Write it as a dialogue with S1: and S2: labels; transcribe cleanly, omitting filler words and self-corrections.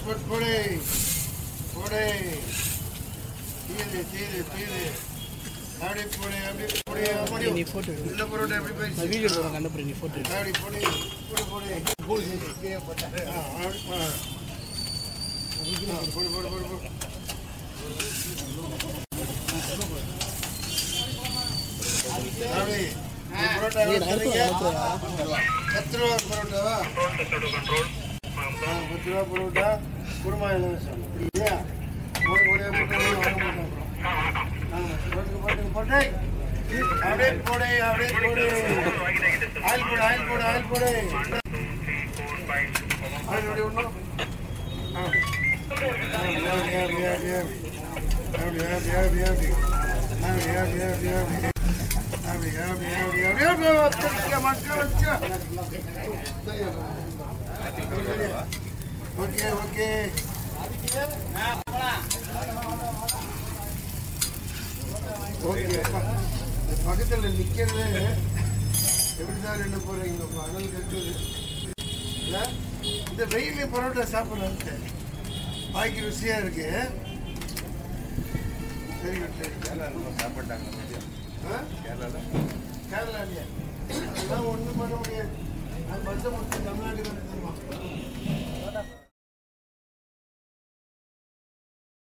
S1: போடு போடு தீது அப்படி போடு அப்படி
S2: நீ போட்டோ
S1: இந்த பரோட்டா எப்படி போயிடுச்சு
S2: வீடியோ போடுறேன் கண்டப்படி நீ போட்டோ
S1: அப்படி போடு போடு பரோட்டா ₹10 பரோட்டாவா ₹10 பரோட்டா குருமா இலவசம் இல்லையா போட்டு அப்படியே போடு ஆயில் போடு ஆயில் ஒன்றும் ஓகே பக்கத்தில் நிற்கிறது எப்படிதான் என்ன போறீங்க அனல் கட்டுது இல்லை இந்த வெயிலே பரோட்டா சாப்பிட்றது பாய்க்கு ருசியா இருக்கு சரி
S3: சாப்பிட்டாங்க
S1: கேரளா இல்லையா அதெல்லாம் ஒன்றும் பண்ண முடியாது அது பஸ்ஸை முடிச்சு தமிழ்நாட்டுக்கு வந்து தருவான்